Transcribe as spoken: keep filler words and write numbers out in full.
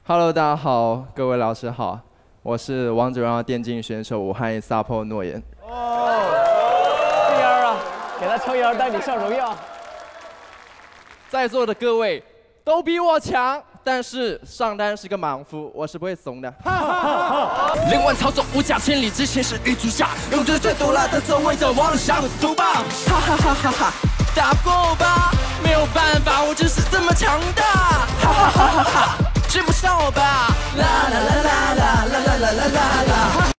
Hello， 大家好，各位老师好，我是王者荣耀电竞选手武汉撒泼诺言。 哦，这样啊，给他撑腰带你上荣耀。 在座的各位都比我强，但是上单是个莽夫，我是不会怂的。 灵魂操纵无价千里之前是玉足下，用着最毒辣的走位者忘了下个毒霸。哈哈哈哈哈，打不过我吧？没有办法，我就是这么强大。哈哈哈哈哈，追不上我吧？啦啦啦啦啦啦啦啦啦啦啦。